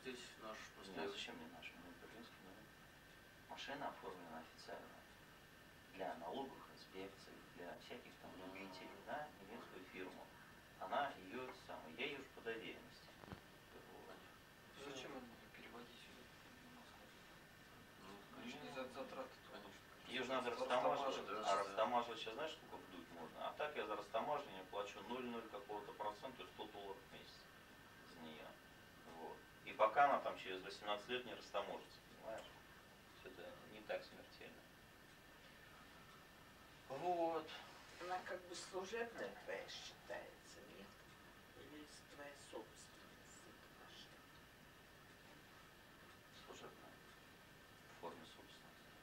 здесь наш поставил. Нет, зачем мне наш? Мне берлинский, да? Машина оформлена официально для налоговых инспекций, для всяких там любителей, на немецкую фирму. Она ее самая, я ее по доверенности. Вот. Зачем это переводить в Москву? Ну, лишние затраты, конечно. Ее же надо растамаживать, а растамаживать сейчас знаешь, сколько вдуть можно? А так я за растамаживание плачу 0,0 какого-то процента, то есть $100 в месяц за нее. Вот. И пока она там через 18 лет не растаможится, понимаешь? Это не так смертельно. Вот. Она как бы служебная твоя считается, нет? Или твоя собственность, эта машина? Служебная. В форме собственности.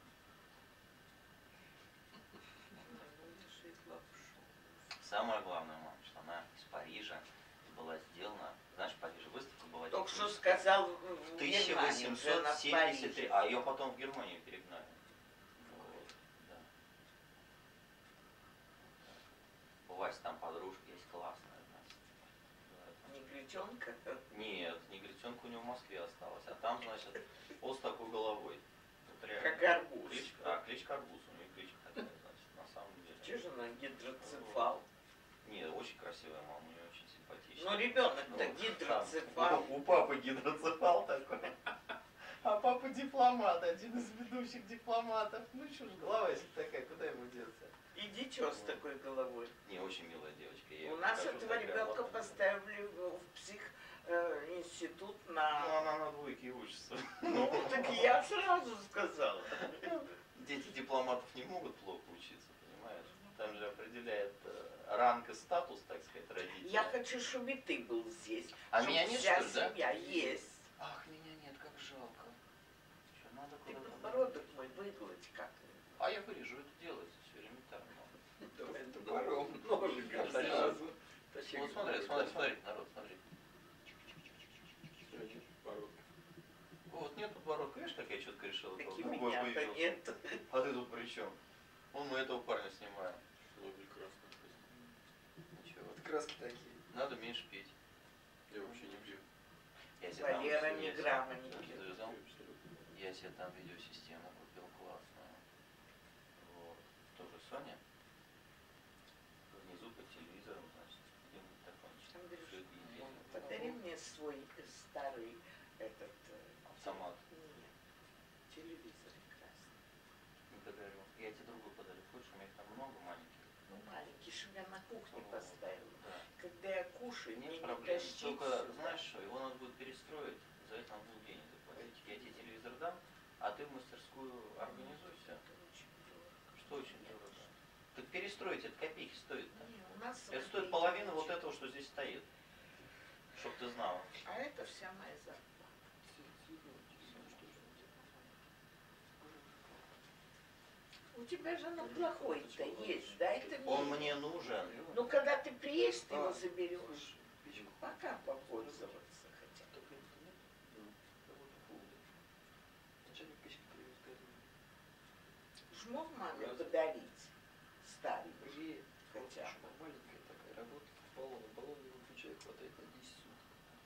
Самое главное, мам, что она из Парижа была сделана. Знаешь, в Париже выставка была. Только что сказал в 1873, а ее потом в Германию перегнали. Вот, да. У Васи там подружка есть классная. Негритенка? Нет, негритенка у него в Москве осталась. А там, значит, он с такой головой. Вот реально. Как арбуз. Кличка арбуз, у нее кличка такая, значит, на самом деле. Че же она гидроцефал? Нет, очень красивая мама, у нее очень симпатичная. Ну, ребенок-то гидроцефал. У папы гидроцефал такой. А папа дипломат, один из ведущих дипломатов. Ну что ж, голова если такая, куда ему деться? Иди чё с такой головой? Не, очень милая девочка. У нас этого ребенка поставили в психинститут на... Ну, она на двойке учится. Ну, так я сразу сказала. Дети дипломатов не могут плохо учиться, понимаешь? Там же определяет ранг и статус, так сказать, родителей. Я хочу, чтобы и ты был здесь. А меня нет, вся что ли, да? семья есть. Ах, меня нет, как жалко. Что, надо Ты куда-то... подбородок мой выгладь как-нибудь. А я вырежу, это делается все элементарно. Давай топором, ножиком сразу. Вот смотри, народ, смотри. Вот, нет подбородка, видишь, как я четко решил. Так и меня-то нет. А ты тут при чем? Вон мы этого парня снимаем. Лобель красный. Ничего. Вот краски такие. Надо меньше пить. Я вообще не пью. Валера ни грамма не пьет. Я себе там видеосистему купил классную. Вот. Тоже Sony. Внизу под телевизором, значит, где-нибудь такой. Подари мне свой старый этот... Автомат. Нет, телевизор красный. Не подарю. Я тебе другой подарю. Хочешь, у меня их там много маленьких. Ну, маленький, чтобы я на кухне поставила. Да. Когда я кушаю, мне Нет не проблем. тащить Только, сюда. знаешь что, его надо будет перестроить, за это надо будет денег заплатить. Я тебе телевизор дам, а ты в мастерскую организуйся. Это очень дорого. Что очень дорого? Так перестроить, это копейки стоит-то. Не, у нас Это стоит половину вот этого, что здесь стоит. Чтоб ты знала. А это вся моя зарплата. У тебя же на плохой-то есть, да? Это Он мне нужен. Ну, когда ты приедешь, ты его заберешь. Пока попользоваться хотя бы. Ж мог маме подарить старый хотя бы. Маленькая такая работа в баллоне. Баллон не выключая, хватает на 10 суток.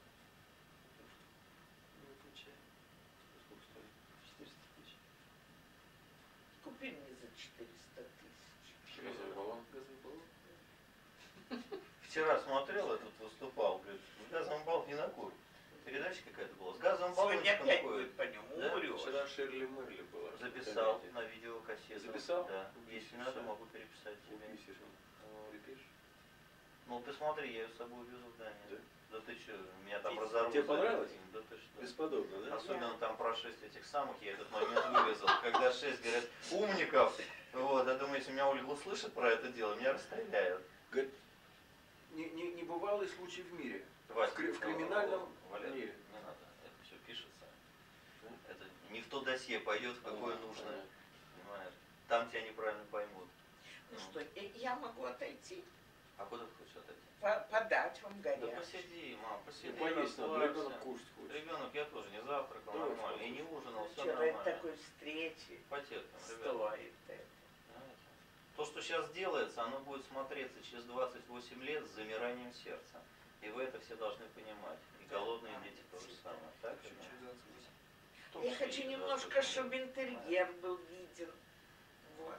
Не выключая. Сколько стоит? 400 тысяч. Купи мне за 400 тысяч. Газовый баллон. Газовый баллон. Вчера смотрел, этот выступал, говорит, с газовым баллоном не на кур. Передача какая-то была. С газовым Сегодня баллончиком опять ходит. будет по нему Да? умрешь. Вчера Шерли Мерли была. Записал на видеокассету. Записал? Да. Если надо, могу переписать тебе. Припишешь? Ну ты смотри, я ее с собой везу в Данию. Да? Да ты что, меня там разорвут. Тебе понравилось? Да ты что? Бесподобно, да? Особенно там про 6 этих самых, я этот момент вырезал. Когда 6 говорят умников, вот, я думаю, если меня Ольга услышит про это дело, меня расстреляют. Говорит, небывалый случай в мире. Вась, В криминальном Валер, мире. не надо, это все пишется. Это не в то досье пойдет, в какое нужно. Понимаешь? Там тебя неправильно поймут. Ну что, я могу отойти, А куда ты хочешь отойти? подать вам Да горячее. посиди, мам, посиди. Поесть надо, расслабься. ребенок кушать хочет. Ребенок, я тоже не завтракал Да, нормально, и не ужинал, все Вчера нормально. такой встречи Потерпим, ребята. стоит это. Знаете, то, что сейчас делается, оно будет смотреться через 28 лет с замиранием сердца. И вы это все должны понимать. И голодные дети то же самое. Так? Чуть через 28. В том Я числе хочу и немножко, 28. чтобы интерьер был виден. Вот.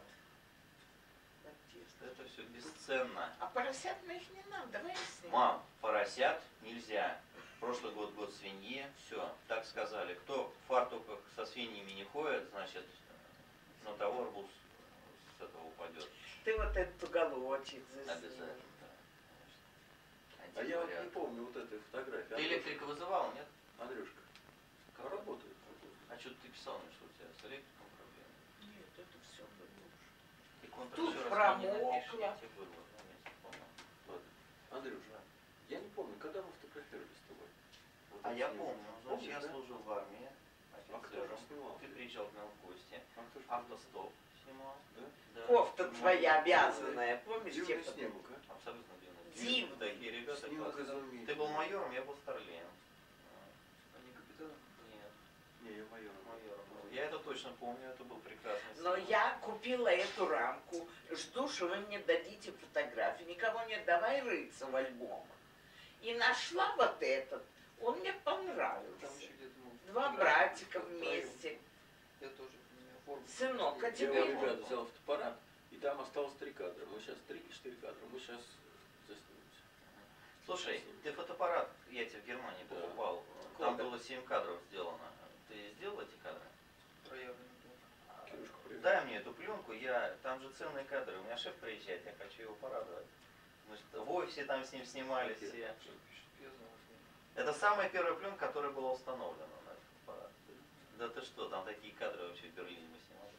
Это все бесценно. А поросят мы их не надо, давай снимем. Мам, поросят нельзя. Прошлый год год свиньи, все, так сказали. Кто в фартуках со свиньями не ходит, значит, на того арбуз с этого упадет. Ты вот этот уголочек заснимешь. Обязательно, да, конечно. А Один я вот не вариант. помню вот этой фотографии. Ты электрика вызывал, нет? Андрюшка, как работает? А что ты писал, что у тебя с электриком проблемы? Нет, это все было уже. И контр Тут еще раз мне не напишешь, промокло. я тебе вырву. Ну, я понял. Ладно. Андрюша, я не помню, когда мы фотографировались с тобой. Вот А этот я снимок. помню, значит, Помнишь, я да? служил в армии А кто офицером. это снимал? Ты приезжал к нам в гости. А кто ж Автостоп снимал. Да? Да. Кофта Ну, твоя вязаная, помнишь? Дивный те снимок, а? Абсолютно дивно. Дивный. Такие ребята. Снимок классные. изумительный. Ты был майором, я был старлеем. А не капитаном? Нет, Не, я майором. майором был. Я это точно помню, это был прекрасный Но снимок. я купила эту рамку, жду, что вы мне дадите фотографию. Никого не давай рыться в альбомах. И нашла вот этот, он мне Там понравился. еще где-то мы Два фотографии братика втроем. вместе. Я тоже поменял форму. Сынок, а Я тебе у можно? ребят взял фотоаппарат, и там осталось 3 кадра. Мы сейчас 3 или 4 кадра. Мы сейчас заснимемся. Слушай, ты фотоаппарат, я тебе в Германии Да. покупал. Там Кода. было 7 кадров сделано. Ты сделал эти кадры? Проявленный был. Кирюшка, привет. Дай мне эту пленку, там же ценные кадры. У меня шеф приезжает, я хочу его порадовать. Мы же в офисе там с ним снимали все. Что пишет? Я знал, что нет. Это самая первая пленка, которая была установлена на этот аппарат. Да ты что, там такие кадры вообще в Берлине мы снимали.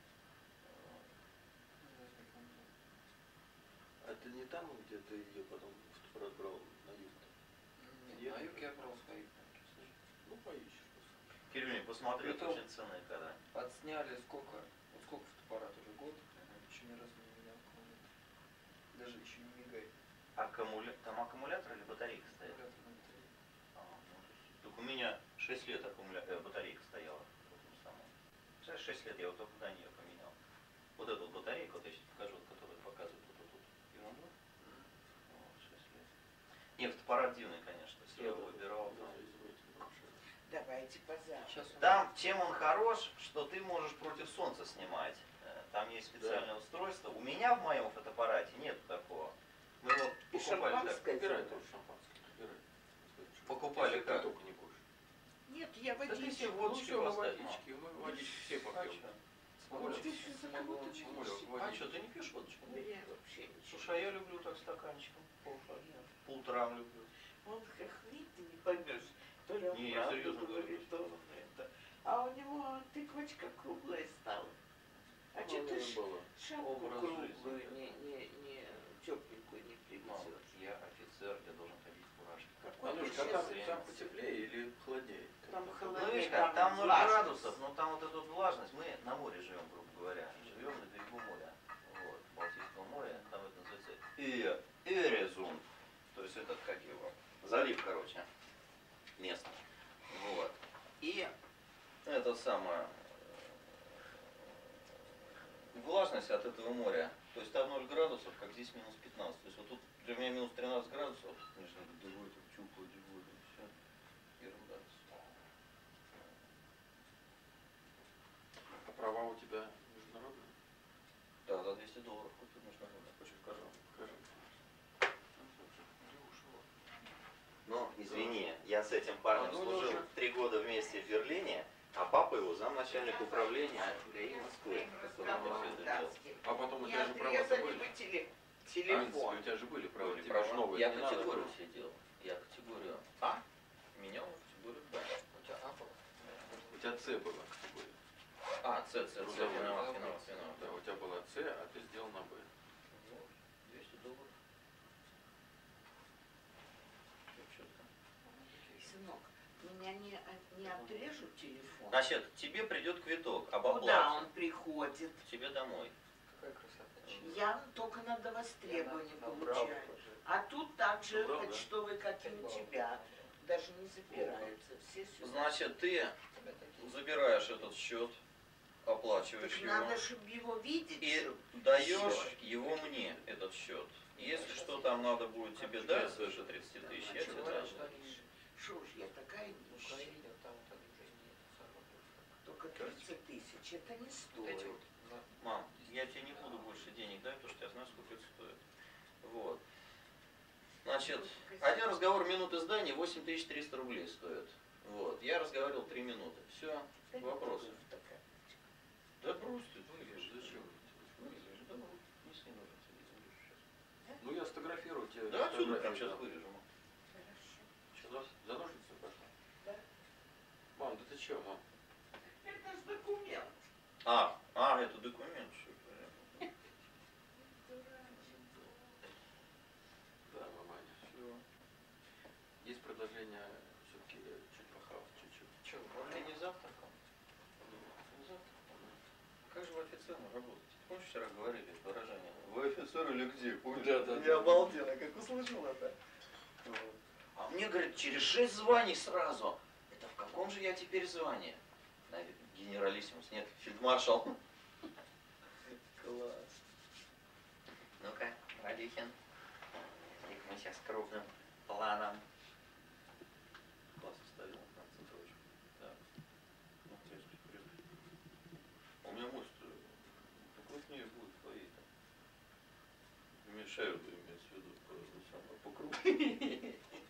Не помню. А это не там, где ты ее потом фотоаппарат брал на юг? Нет, на юг я брал свои пленки. Ну, поищешь просто. Кирюнь, посмотри, это Это- очень ценные кадры. Отсняли сколько? Вот сколько фотоаппарат уже? Год? Еще ни разу не менял аккумулятор. Даже еще не мигает. Там аккумулятор или батарейка стоит? Аккумулятор на батарее. Только у меня 6 лет батарейка стояла. в этом самом. За 6 лет я вот только до нее поменял. Вот эту вот батарейку, вот я сейчас покажу, вот, которую показывает вот тут. Ерунду. Вот, 6 лет. Нет, фотоаппарат дивный, конечно. То есть я его выбирал. Да, изумительно большой. Давайте позавтракаем. Сейчас он- Там чем он хорош, что ты можешь против солнца снимать. Там есть специальное устройство. У меня в моем фотоаппарате нет такого. Мы его И покупали как? шампанское Выбирай сделаем. тоже шампанское. Выбирай. Покупали Если ты как? только не кушаешь. Нет, я Да ты водичку. себе Ну водочки все, мы поставь, мам. водички, мы водички все А попьем. чё? Смотришь, ты что за кого ты смолочек. Муля, А водички. что, ты не пьешь водочку? Да я вообще ничего. Слушай, а я люблю так стаканчиком. По утрам люблю. Он хохлит, ты не поймешь. То ли он Не, я правду серьезно говорю. говорит, то он это. А у него тыквочка круглая стала. А Ну, что ты наверное, было. шапку образ круглую, жизни. не тепленькую не Мам, привезешь? я офицер, я должен ходить в фуражке. Какой ты Андрюшка, а сейчас? там потеплее или холоднее? Там Ну холоднее, видишь как, там 0 влажность. градусов, но там вот эта вот влажность. Мы на море живем, грубо говоря. Живем на берегу моря. Вот, Балтийского моря, там это называется Эрезун. То есть этот, как его, залив, короче, местный. Вот. И это самое, влажность от этого моря, то есть там 0 градусов, как здесь минус 15. То есть вот тут для меня минус 13 градусов, конечно, другой тут теплый, другой, все, ерунда. А права у тебя международные? Да, за 200 долларов купил международный, хочу покажу. Покажи. Но, извини, я с этим парнем ну, служил уже. 3 года вместе в Берлине, а папа его замначальник управления ГАИ Москвы, который мне все это делал. А потом у Не тебя же права отрезали были. бы А, телефон. у тебя же были права, Были тебе права. же новые Я не надо категорию было. себе делал. Я категорию А менял на категорию Б. У тебя А было? У тебя С была категория. А, С, Трудовой. виноват. Да, у тебя была С, а ты сделал на Б. Ну, 200 долларов. Всё чётко. Сынок, меня не отрежут телефон. Значит, тебе придет квиток об Куда оплате. он приходит? К тебе домой. Какая красота. Я только на востребование Я набрал получаю. уже. А тут также Набрал, да? почтовый, как и у тебя. Даже не запирается. Все сюда. Значит, ты У тебя такие. забираешь этот счет, оплачиваешь Так его. надо, чтобы его видеть. И чтоб даешь счет. его мне, этот счет. Если что там надо будет тебе дать свыше 30 тысяч, я тебе дам. Что ж, я такая В нищая. Украине там вот так уже нет. Только 30 тысяч, это не Вот стоит. эти вот, да. Мам, я тебе не буду больше денег дать, потому что я знаю, сколько это стоит. Вот. Значит, один разговор минуты здания 8300 рублей стоит. Вот. Я разговаривал 3 минуты. Все, Да не вопросы. буду такая. Да просто Зачем? если нужно, телевизор сейчас. Ну я сфотографирую тебе. Да, отсюда прям фотографию сейчас дам. вырежем. Хорошо. Что, за ножницами пошла? Да. Мам, да ты чё, мам? Это ж документ. Это документ, что ли? Да, маманя. Все. Есть предложение все-таки чуть похавать, чуть-чуть. Че, Ты не завтракал? Не завтракал? Как же вы офицером работаете? Помнишь, вчера говорили это выражение? Вы офицер или где? Помнишь? Да. Я обалденно, как услышал это. Вот. А мне, говорит, через 6 званий сразу. Это в каком же я теперь звании? Генералиссимус, нет, фельдмаршал. Класс. Ну-ка, Радихин. Мы сейчас крупным планом. Класс ставил на центровочку. Да. Ну, у меня мост покрупнее будет твои-то. Мешают, имеется в виду, покрупнее.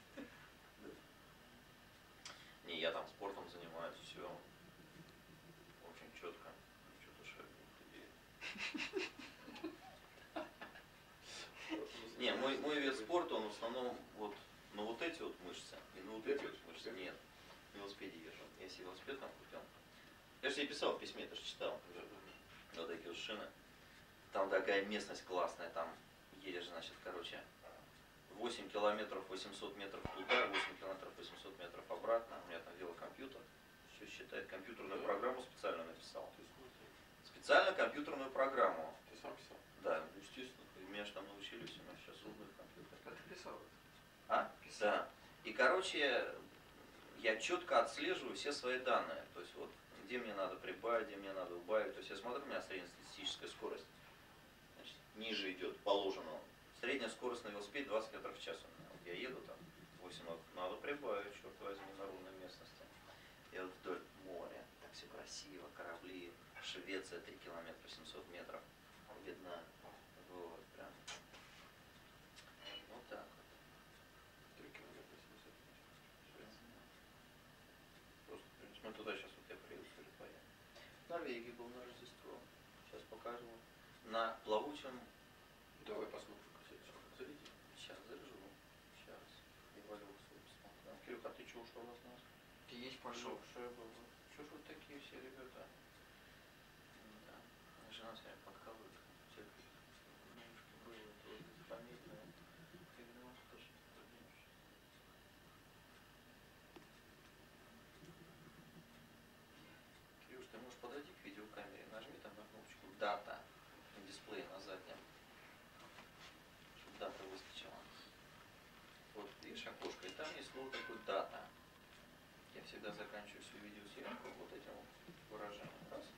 Не, я там спортом занимаюсь, все. Очень четко. Что-то шаг. Не, мой вид спорта, он в основном вот на вот эти вот мышцы и на вот эти вот мышцы. Нет, на велосипеде езжу. Я себе велосипед там купил. Я же тебе писал в письме, ты же читал. Вот такие вот шины. Там такая местность классная, там едешь, значит, короче, 8 километров 800 метров туда, 8 километров 800 метров обратно. У меня там велокомпьютер. Все считает, компьютерную программу специально написал. Специально компьютерную программу. Ты сам писал? Да, естественно. Меня же там научили, у нас сейчас умных компьютеров. Как ты писал это? А? Да. И, короче, я четко отслеживаю все свои данные. То есть вот где мне надо прибавить, где мне надо убавить. То есть я смотрю, у меня среднестатистическая скорость. Значит, ниже идет положенного. Средняя скорость на велосипеде 20 км в час. Вот я еду там 8 ног. Надо прибавить, черт возьми, на ровной местности. Я вот вдоль моря. Так все красиво. Корабли. Швеция 3 километра 700 метров. Видно. Вот, прям. Вот так вот. 3 километра 700 метров. Просто, в принципе, мы туда сейчас вот я приеду, скажу, поедем. В Норвегии был на Рождество. Сейчас покажу. На плавучем. Давай посмотрим, кстати, заряди. Сейчас заряжу. Сейчас. Эволюцию посмотрим. Кирюха, ты что ушел от нас? Ты есть Пошел. пошел. Что я был? Что ж вот такие все ребята? Да. Жена сегодня подкалывает. Немножко было это вот фамильное. Я думал, что точно поднимешь. Кирюш, ты можешь подойти к видеокамере, нажми там на кнопочку «Дата» на дисплее на заднем, чтобы дата выскочила. Вот видишь окошко, и там есть слово такое «Дата». Я всегда заканчиваю всю видеосъемку вот этим вот выражением. Раз.